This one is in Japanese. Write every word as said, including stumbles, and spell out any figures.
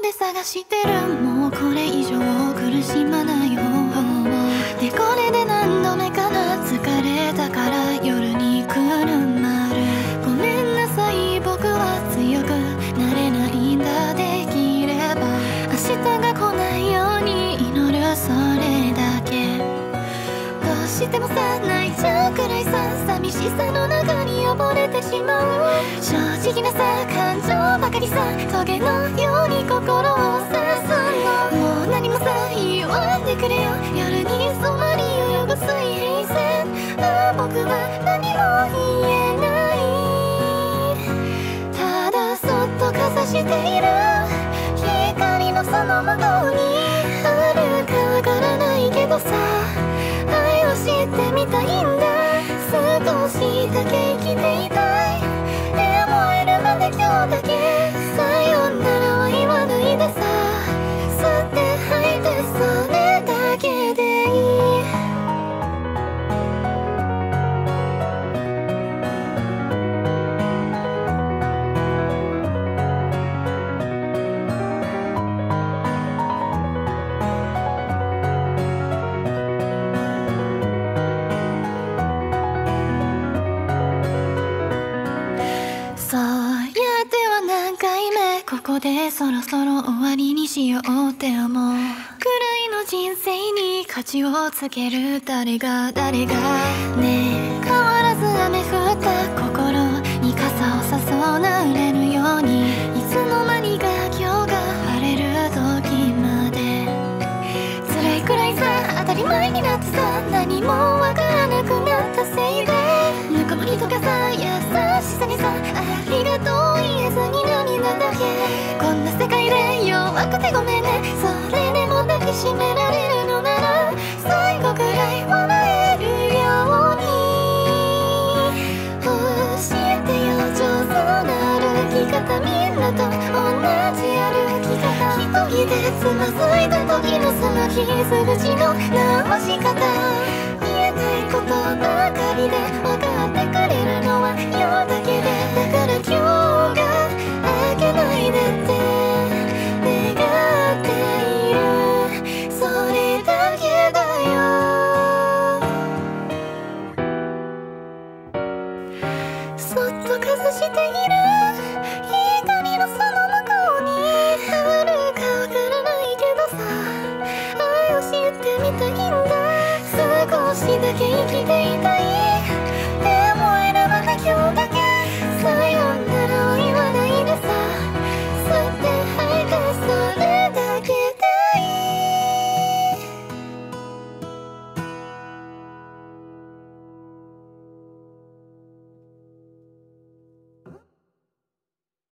で探してる、もうこれ以上苦しまない方法を。でこれで何度目かな、疲れたから夜にくるまる。ごめんなさい僕は強くなれないんだ。できれば明日が来ないように祈る、それだけ。どうしてもさ泣いちゃうくらいさ、寂しさの中に溺れてしまう。正直なさ感情ばかりさ、トゲのように心を刺すの。もう何もさ言わんでくれよ、夜に染まり泳ぐ水平線。ああ僕は何も言えない、ただそっとかざしている光のその向こうにあるかわからないけどさ、愛を知ってみたいんだ。少しだけ生きていたい、でもえるまで今日だけさよならは言わないでさ、吸って吐いてそれだけでいい。そうやっては何回目、ここでそろそろ終わりにしようって思うくらいの人生に価値をつける、誰が誰がねえ。変わらず雨降った心に傘をさそうな売れるように、いつの間にか今日が晴れる時まで。辛いくらいさ当たり前になってさ、何もわからなくなったせいで、ぬくもりとかさ優しさにさありがとう言えずに涙だけ。こんな世界で弱くてごめんね、それでも抱きしめられるのなら最後くらい笑えるように。教えてよ上手な歩き方、みんなと同じ歩き方。一人でつまずいた時のその傷口の直し方、言えないことばかりで分かってくれるのは夜だけで。だから今日が